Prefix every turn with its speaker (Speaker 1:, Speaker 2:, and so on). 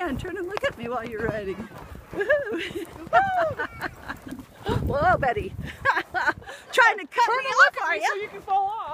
Speaker 1: on, turn and look at me while you're riding. Whoa, Betty. Trying to cut me off, are you?
Speaker 2: So you can fall off.